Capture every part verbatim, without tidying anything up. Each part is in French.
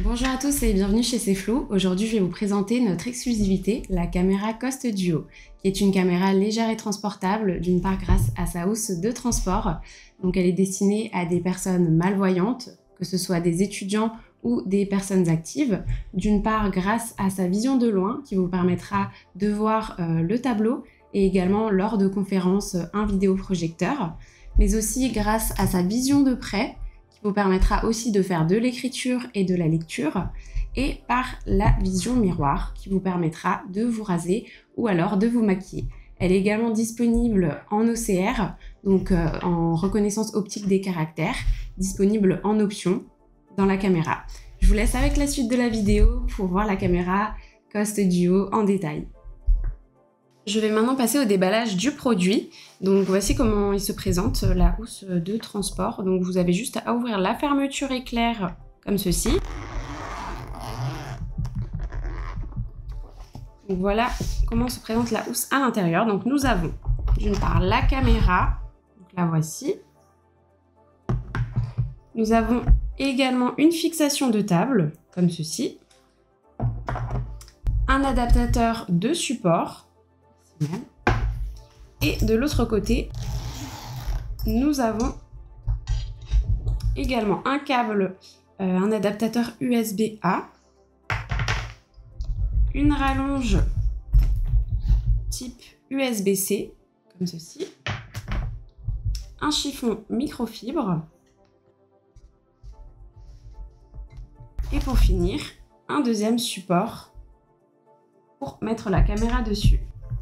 Bonjour à tous et bienvenue chez C'est Flou. Aujourd'hui, je vais vous présenter notre exclusivité, la caméra Cost Duo, qui est une caméra légère et transportable, d'une part grâce à sa housse de transport. Donc elle est destinée à des personnes malvoyantes, que ce soit des étudiants ou des personnes actives. D'une part grâce à sa vision de loin, qui vous permettra de voir euh, le tableau, et également lors de conférences, un vidéoprojecteur, mais aussi grâce à sa vision de près, vous permettra aussi de faire de l'écriture et de la lecture, et par la vision miroir qui vous permettra de vous raser ou alors de vous maquiller. Elle est également disponible en O C R, donc euh, en reconnaissance optique des caractères, disponible en option dans la caméra. Je vous laisse avec la suite de la vidéo pour voir la caméra Cost Duo en détail. Je vais maintenant passer au déballage du produit. Donc voici comment il se présente, la housse de transport. Donc vous avez juste à ouvrir la fermeture éclair comme ceci. Donc voilà comment se présente la housse à l'intérieur. Donc nous avons d'une part la caméra, donc la voici. Nous avons également une fixation de table comme ceci. Un adaptateur de support. Et de l'autre côté, nous avons également un câble, euh, un adaptateur U S B A, une rallonge type U S B C, comme ceci, un chiffon microfibre, et pour finir, un deuxième support pour mettre la caméra dessus.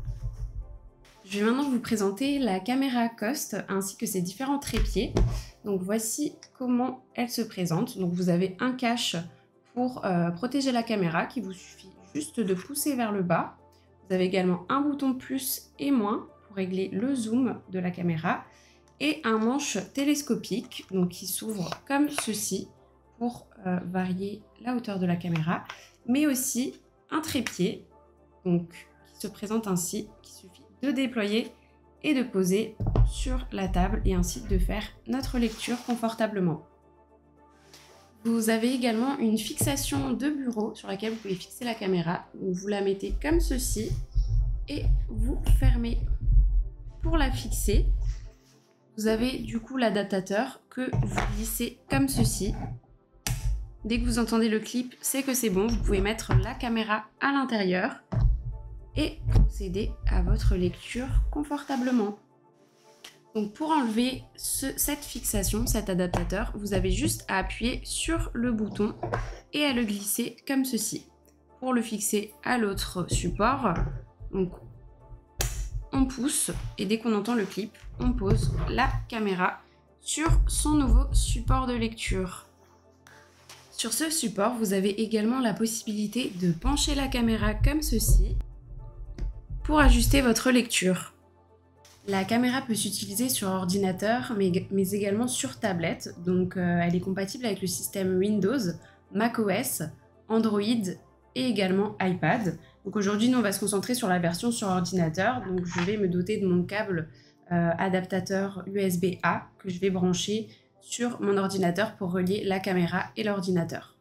Je vais maintenant vous présenter la caméra Cost ainsi que ses différents trépieds. Donc voici comment elle se présente. Donc vous avez un cache pour euh, protéger la caméra qui vous suffit juste de pousser vers le bas. Vous avez également un bouton plus et moins pour régler le zoom de la caméra et un manche télescopique donc qui s'ouvre comme ceci pour euh, varier la hauteur de la caméra, mais aussi un trépied donc qui se présente ainsi, qui suffit de déployer et de poser sur la table et ainsi de faire notre lecture confortablement. Vous avez également une fixation de bureau sur laquelle vous pouvez fixer la caméra. Vous la mettez comme ceci et vous fermez pour la fixer. Vous avez du coup l'adaptateur que vous glissez comme ceci. Dès que vous entendez le clip, c'est que c'est bon. Vous pouvez mettre la caméra à l'intérieur et procéder à votre lecture confortablement. Donc pour enlever ce, cette fixation, cet adaptateur, vous avez juste à appuyer sur le bouton et à le glisser comme ceci. Pour le fixer à l'autre support, donc on pousse et dès qu'on entend le clip, on pose la caméra sur son nouveau support de lecture. Sur ce support, vous avez également la possibilité de pencher la caméra comme ceci pour ajuster votre lecture. La caméra peut s'utiliser sur ordinateur, mais, mais également sur tablette. Donc euh, elle est compatible avec le système Windows, macOS, Android et également iPad. Donc aujourd'hui, nous on va se concentrer sur la version sur ordinateur. Donc je vais me doter de mon câble euh, adaptateur U S B A que je vais brancher sur mon ordinateur pour relier la caméra et l'ordinateur.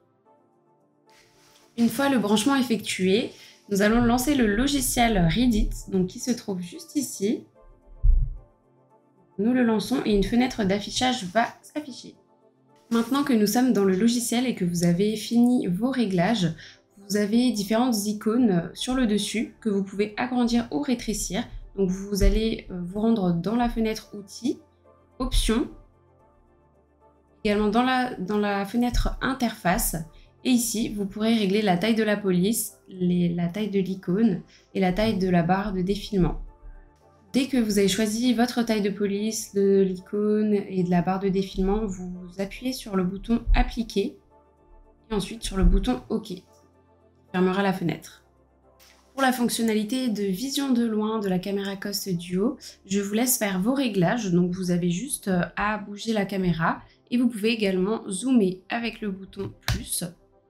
Une fois le branchement effectué, nous allons lancer le logiciel Reddit, donc qui se trouve juste ici. Nous le lançons et une fenêtre d'affichage va s'afficher. Maintenant que nous sommes dans le logiciel et que vous avez fini vos réglages, vous avez différentes icônes sur le dessus que vous pouvez agrandir ou rétrécir. Donc vous allez vous rendre dans la fenêtre Outils, Options, également dans la, dans la fenêtre Interface. Et ici, vous pourrez régler la taille de la police, les, la taille de l'icône et la taille de la barre de défilement. Dès que vous avez choisi votre taille de police, de l'icône et de la barre de défilement, vous appuyez sur le bouton Appliquer et ensuite sur le bouton OK, qui fermera la fenêtre. Pour la fonctionnalité de vision de loin de la caméra Cost Duo, je vous laisse faire vos réglages. Donc vous avez juste à bouger la caméra et vous pouvez également zoomer avec le bouton plus.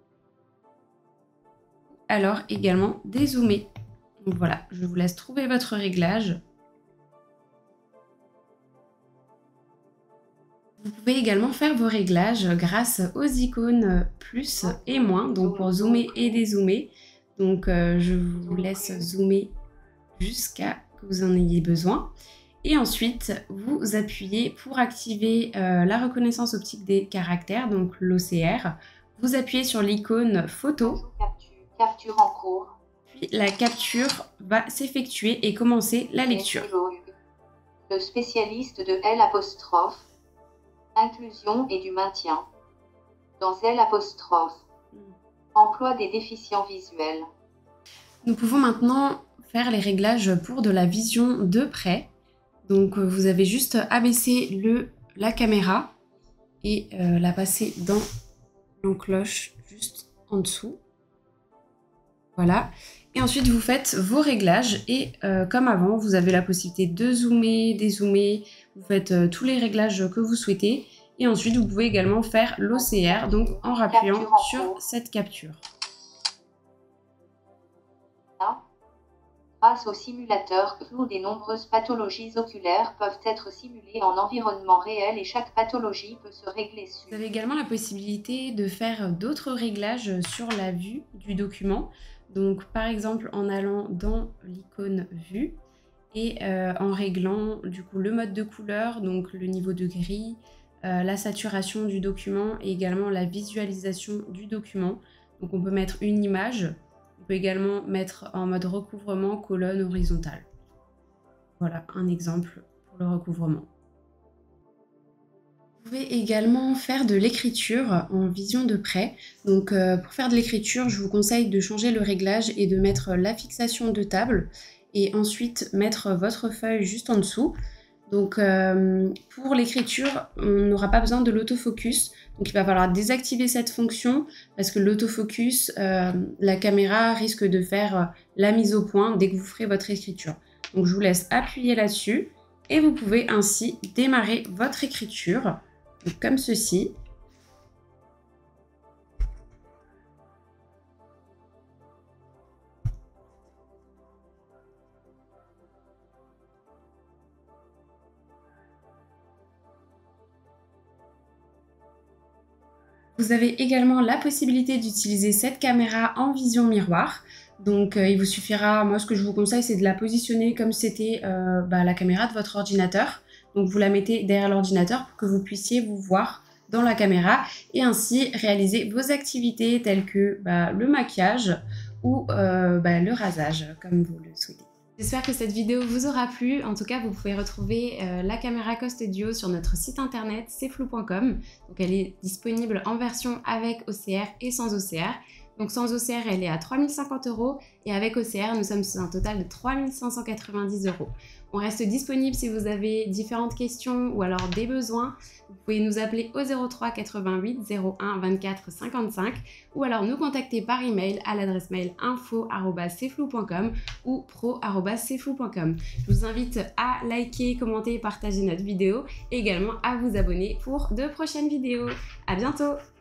Alors également dézoomer. Donc voilà, je vous laisse trouver votre réglage. Vous pouvez également faire vos réglages grâce aux icônes plus et moins, donc pour zoomer et dézoomer. Donc euh, je vous laisse zoomer jusqu'à que vous en ayez besoin. Et ensuite, vous appuyez pour activer euh, la reconnaissance optique des caractères, donc l'O C R. Vous appuyez sur l'icône photo. Capture en cours. Puis la capture va s'effectuer et commencer la lecture. Le spécialiste de L apostrophe. Inclusion et du maintien. Dans L apostrophe. Emploi des déficients visuels. Nous pouvons maintenant faire les réglages pour de la vision de près. Donc vous avez juste abaissé le, la caméra et euh, la passer dans l'encloche juste en dessous. Voilà. Et ensuite vous faites vos réglages et euh, comme avant, vous avez la possibilité de zoomer, dézoomer. Vous faites euh, tous les réglages que vous souhaitez. Et ensuite vous pouvez également faire l'O C R, donc en rappuyant sur cette capture. Grâce au simulateur Cloud, des nombreuses pathologies oculaires peuvent être simulées en environnement réel et chaque pathologie peut se régler sur. Vous avez également la possibilité de faire d'autres réglages sur la vue du document. Donc par exemple en allant dans l'icône vue et euh, en réglant du coup le mode de couleur, donc le niveau de gris, euh, la saturation du document et également la visualisation du document. Donc on peut mettre une image. On peut également mettre en mode recouvrement colonne horizontale. Voilà un exemple pour le recouvrement. Vous pouvez également faire de l'écriture en vision de près. Donc euh, pour faire de l'écriture, je vous conseille de changer le réglage et de mettre la fixation de table et ensuite mettre votre feuille juste en dessous. Donc euh, pour l'écriture, on n'aura pas besoin de l'autofocus. Donc il va falloir désactiver cette fonction parce que l'autofocus, euh, la caméra risque de faire euh, la mise au point dès que vous ferez votre écriture. Donc je vous laisse appuyer là-dessus et vous pouvez ainsi démarrer votre écriture, donc comme ceci. Vous avez également la possibilité d'utiliser cette caméra en vision miroir. Donc euh, il vous suffira, moi ce que je vous conseille c'est de la positionner comme c'était euh, bah, la caméra de votre ordinateur. Donc vous la mettez derrière l'ordinateur pour que vous puissiez vous voir dans la caméra et ainsi réaliser vos activités telles que bah, le maquillage ou euh, bah, le rasage comme vous le souhaitez. J'espère que cette vidéo vous aura plu. En tout cas, vous pouvez retrouver euh, la caméra Cost Duo sur notre site internet c'est flou point com. Donc elle est disponible en version avec O C R et sans O C R. Donc sans O C R, elle est à trois mille cinquante euros et avec O C R, nous sommes sur un total de trois mille cinq cent quatre-vingt-dix euros. On reste disponible si vous avez différentes questions ou alors des besoins. Vous pouvez nous appeler au zéro trois quatre-vingt-huit zéro un vingt-quatre cinquante-cinq ou alors nous contacter par email à l'adresse mail info arobase c'est flou point com ou pro arobase c'est flou point com. Je vous invite à liker, commenter et partager notre vidéo et également à vous abonner pour de prochaines vidéos. À bientôt!